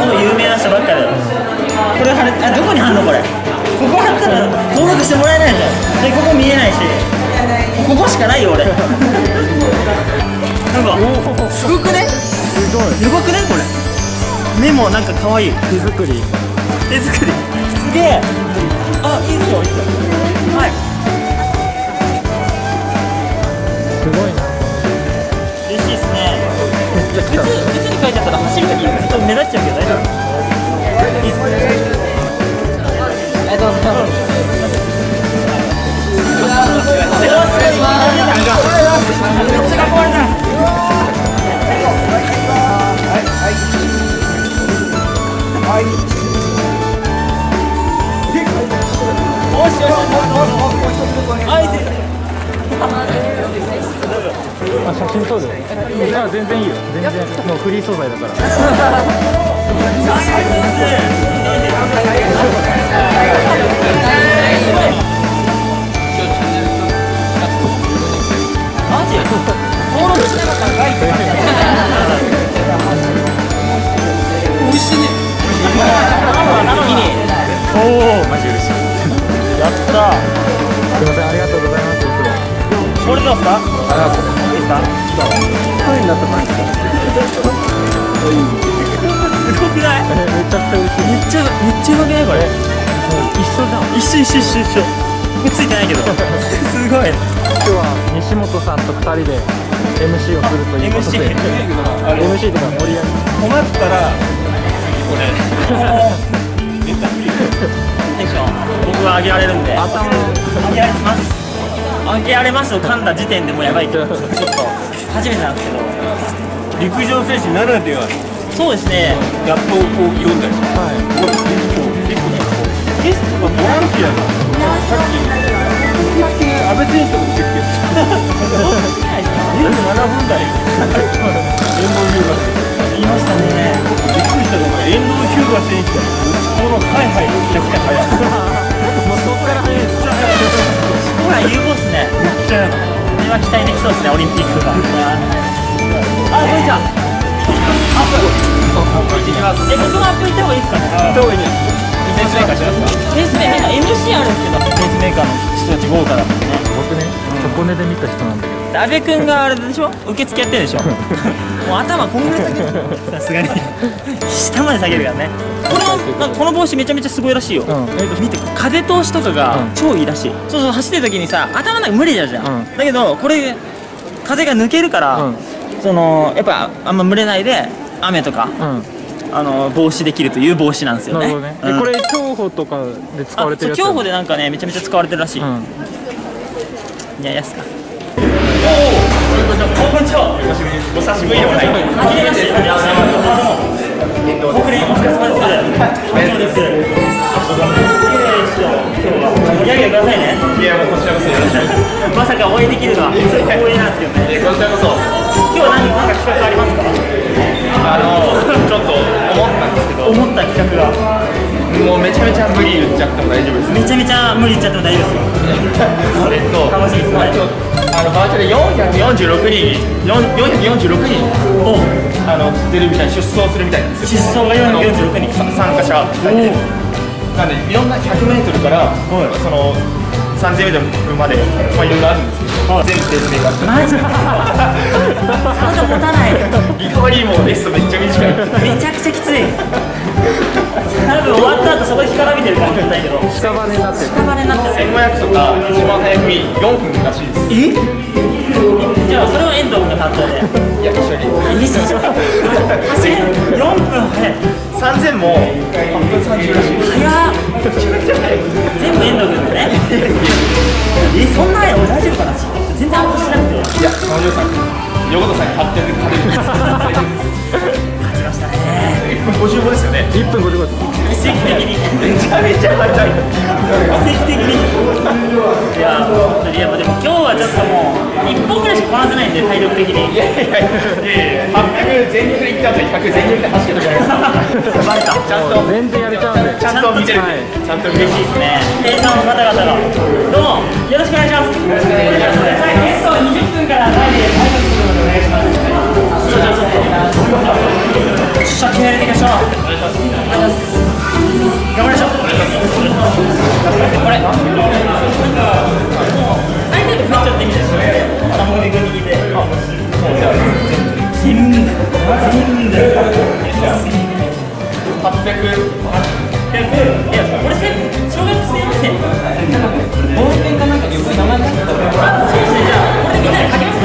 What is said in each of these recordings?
もう有名な人ばっかりだよ。これ貼る、どこに貼るのこれ。ここ貼ったら登録してもらえないじゃん。でここ見えないし、ここしかないよ俺。なんかすごくね。すごい。やばくねこれ。目もなんか可愛い。手作り。手作り。すげえ。あ、いいですよいいですよ。はい。すごいな。嬉しいですね。靴に書いてあったら走るときずっと目立っちゃうけど大丈夫？いいっすね。ありがとうございます。写真撮る？全然いいよ。全然もうフリー素材だから。マジ？登録しなかったら書いて。美味しいね。おお、マジ嬉しい。やった。すみません、ありがとうございます。これどうですか？いいですか？声になってないですか？すごくない？めちゃくちゃ嬉しい。めっちゃうまくないこれ？一緒じゃん。一緒。これついてないけど。すごい。今日は西本さんと2人で MC をするということで。MC とか盛り上げ。困ったらこれ。テンション僕は上げられるんで。頭上げられます。上げられますを噛んだ時点でもうやばいけど、ちょっと初めてなんですけど。陸上選手ならでは。そうですね。ラップをこう読んだり。はい。ゲストがボランティアがさっき受付安倍選手の受付27分台遠藤優雅言いましたね。びっくりしたのが遠藤優雅選手このハイハイめちゃくちゃ速い。もうそこから速い。めっちゃ速い。ほら有望っすね。めっちゃ速い。これは期待できそうですねオリンピックが。あ、こんにちは。アップ行ってきます。僕もアップ行った方がいいですかね。行った方がいいね。ペースメーカーしますか？ペースメーカー MC あるんですけど、ペースメーカーの人たち豪華だもんね。僕ね、箱根で見た人なんだけど、阿部君があれでしょ、受付やってるでしょ。もう頭こんぐらい下げる。さすがに下まで下げるからね。なんかこの帽子めちゃめちゃすごいらしいよ。見て、風通しとかが超いいらしい。そうそう、走ってる時にさ、頭なんか無理じゃん。だけどこれ風が抜けるから、そのやっぱあんま蒸れないで雨とか防止できるという帽子なんですよね。これ競歩とかで使われてるやつ。競歩でなんかねめちゃめちゃ使われてるらしい。いや、やすか。おお、こんにちは。お久しぶりでもない。はじめまして。国連お疲れ様です。以上です。今日は盛り上げてくださいね。いや、もうこちらこそよろしく。まさかお会いできるのは光栄なんですけどね。こちらこそ。今日は何か企画ありますか？ちょっと思ったんですけど。思った企画が。もうめちゃめちゃ無理言っちゃっても大丈夫です。めちゃめちゃ無理言っちゃっても大丈夫ですよ。楽しみですね。バーチャル446人をテレビに出走するみたいなんですよ。出走が446人参加者なんで、いろんな 100m からその 3000m までいろいろあるんですけど、全部ペースメーカー。マジか。体持たない。リカバリーもレストめっちゃ短い。めちゃくちゃきつい。多分終わった後そこで干からびてるかもしれないけど、屍になってる。屍になってる。1500とか一番早くに4分らしいです。じゃあそれは遠藤君が担当で。いや、一緒に。走る4分早い。3000も8分30らしいです。早っ。全部遠藤君でね。そんな早いの大丈夫かな。全然アップしなくて。いや、山上さん横田さんに8点で勝てるんです。勝ちましたね。1分55ですよね。1分55です。奇跡的にめちゃめちゃ早い。奇跡的に。いや、でも今日はちょっともう1本ぐらいしかこなせないんで、体力的に。いや800全力でいったんで100全力で走るじゃないですか。バレた。ちゃんと全然やれちゃうんで、ちゃんと見てる。ちゃんと嬉しいですね。店員さんの方々がどうもよろしくお願いします。よろしくお願いします。ゲストは20分から前で挨拶するのでお願いします。じゃあちょっと出社決められていきましょう。お願いします。 いや、俺小学生のせい。ボールペンかなんかに名前がついてたから。そうですね、じゃあこれでみんなで書きます。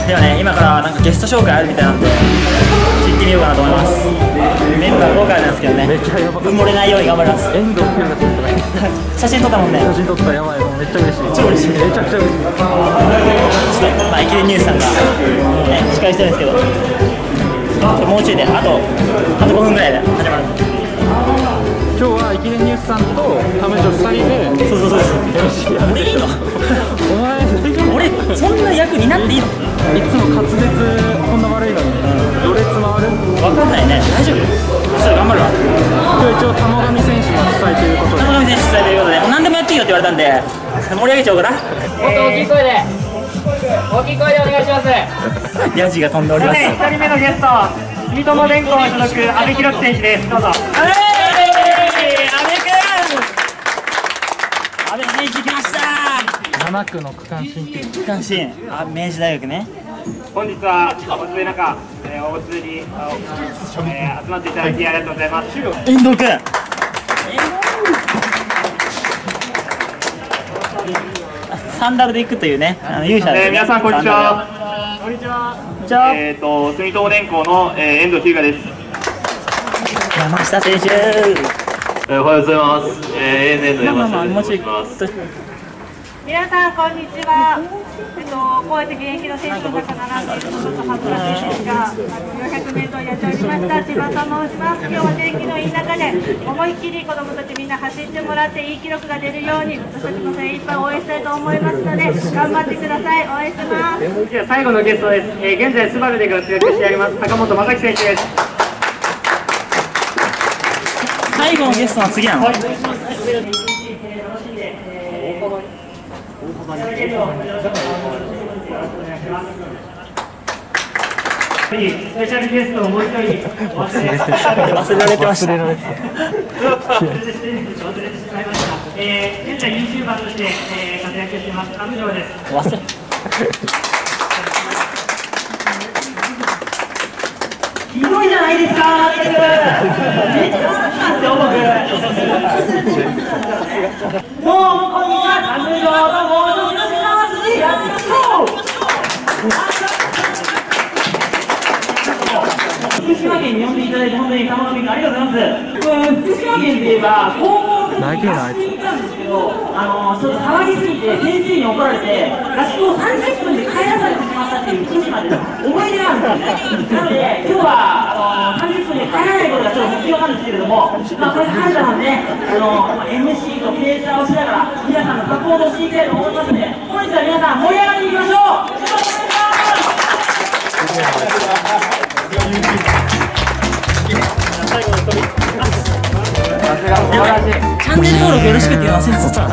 ではね、今からなんかゲスト紹介あるみたいなんで行ってみようかなと思います。メンバー豪華なんですけどね、埋もれないように頑張ります。遠藤君が撮った写真撮ったもんね。写真撮った、やばい、めっちゃ嬉しい。超嬉しい、めちゃくちゃ嬉しい。まあ駅伝ニュースさんがね司会してるんですけど、もうちょいであと5分ぐらいで始まる。 今日は駅伝ニュースさんとタメ女2人で。 そう俺いいのお前俺そんな役になっていいの？ いつも滑舌こんな悪いのにろれつ回る？ 分かんないね。大丈夫？そしたら頑張るわ。 今日一応玉上選手の主催ということで、 玉上選手主催ということで何でもやっていいよって言われたんで盛り上げちゃおうかな。 もっと大きい声でお願いします。 ヤジが飛んでおります。 1人目のゲスト、住友電工所属阿部寛選手です。どうぞ。 阿部選手来ました。 7区の区間新記録。 区間新、明治大学ね。 本日はお連れ中、大津に集まっていただきありがとうございます。 遠藤君。サンダルで行くというね、勇者ですね。 皆さんこんにちは。 こんにちは。 住友電工の遠藤日向です。 山下選手。 おはようございます。ANN の山下です。 皆さんこんにちは。こうやって現役の選手の中並んでいるのと初田選手が400メートルやっておりました千葉と申します。今日は天気のいい中で思いっきり子どもたちみんな走ってもらっていい記録が出るように私たちも精一杯応援したいと思いますので頑張ってください。応援してます。 では最後のゲストです。現在スバルで活躍しております高本正樹選手です。 最後のゲストの次なの？ スペシャルゲストをもう一人忘れられてました。 現在 YouTuber として活躍しています上条です。 ひどいじゃないですか。めっちゃなんて重く。どうもこんにちは、上条と申しますし、やってみましょう。福島県に呼んでいただいて本当に楽しみありがとうございます。福島県といえば高校の合宿に行ったんですけど、ちょっと騒ぎすぎて先生に怒られて合宿を30分で帰らされてしまったっていう福島での思い出があるんですよね。なので今日は30分で帰らないことがちょっと目標なんですけれども、これで春田さんね、MC とペーサーをしながら皆さんのサポートをしていきたいと思いますので、本日は皆さん盛り上がっていきましょう。最後の一人。チャンネル登録よろしくっていうの忘れてた。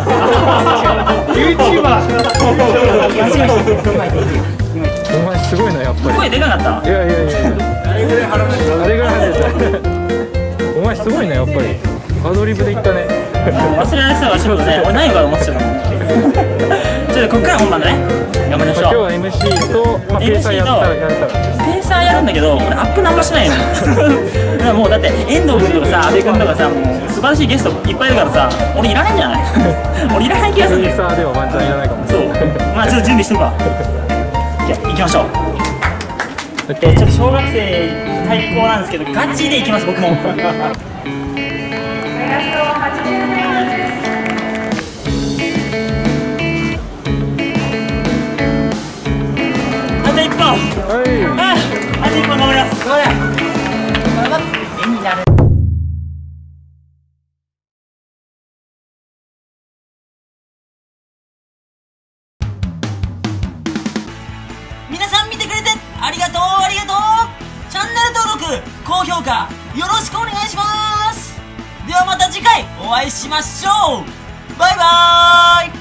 お前すごいな、やっぱり。 声でかかった。 いやあれぐらい腹立つ。あれぐらい腹立つ。お前すごいな、やっぱり。アドリブでいったね。 忘れられてたわ、仕事ね。俺何か思ってたの。ちょっとこっから本番だね。頑張りましょう。 今日は MC とペーサーやったペーサーやるんだけど、俺アップなんもしないの。もうだって遠藤君とかさ、阿部君とかさ、もう素晴らしいゲストいっぱいいるからさ、俺いらないんじゃない？俺いらない気がするんだよ。 ペーサーではワンチャンいらないかも。 そう。まあちょっと準備しとくわ。じゃあ行きましょう。ちょっと小学生対抗なんですけど、ガチで行きます僕も。あと1本。あと1本頑張ります。絵になる。皆さん見てくれてありがとうありがとう。チャンネル登録高評価よろしくお願いします。ではまた次回お会いしましょう。バイバーイ。